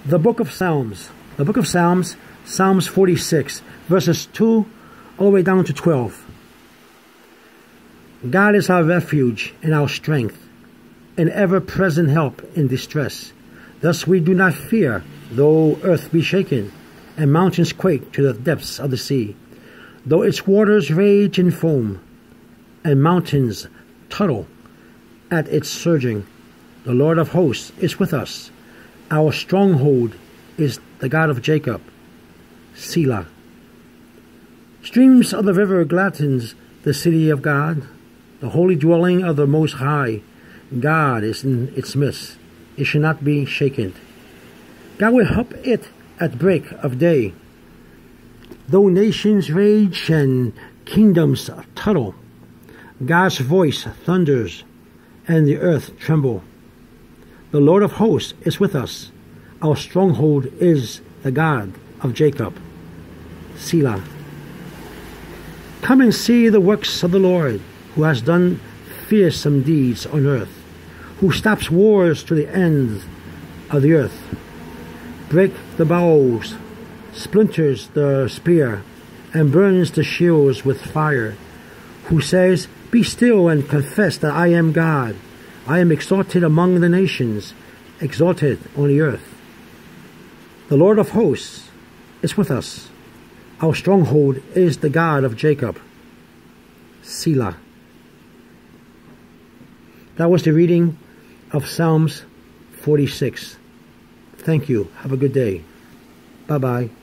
The book of Psalms. The book of Psalms, Psalms 46, verses 2 all the way down to 12. God is our refuge and our strength, an ever-present help in distress. Thus we do not fear, though earth be shaken, and mountains quake to the depths of the sea, though its waters rage and foam, and mountains totter at its surging. The Lord of hosts is with us. Our stronghold is the God of Jacob. Selah. Streams of the river gladdens the city of God, the holy dwelling of the Most High. God is in its midst. It shall not be shaken. God will help it at break of day. Though nations rage and kingdoms totter, God's voice thunders, and the earth tremble. The Lord of hosts is with us. Our stronghold is the God of Jacob. Selah. Come and see the works of the Lord, who has done fearsome deeds on earth, who stops wars to the ends of the earth, break the bows, splinters the spear, and burns the shields with fire, who says, Be still and confess that I am God. I am exalted among the nations, exalted on the earth. The Lord of hosts is with us. Our stronghold is the God of Jacob. Selah. That was the reading of Psalms 46. Thank you. Have a good day. Bye-bye.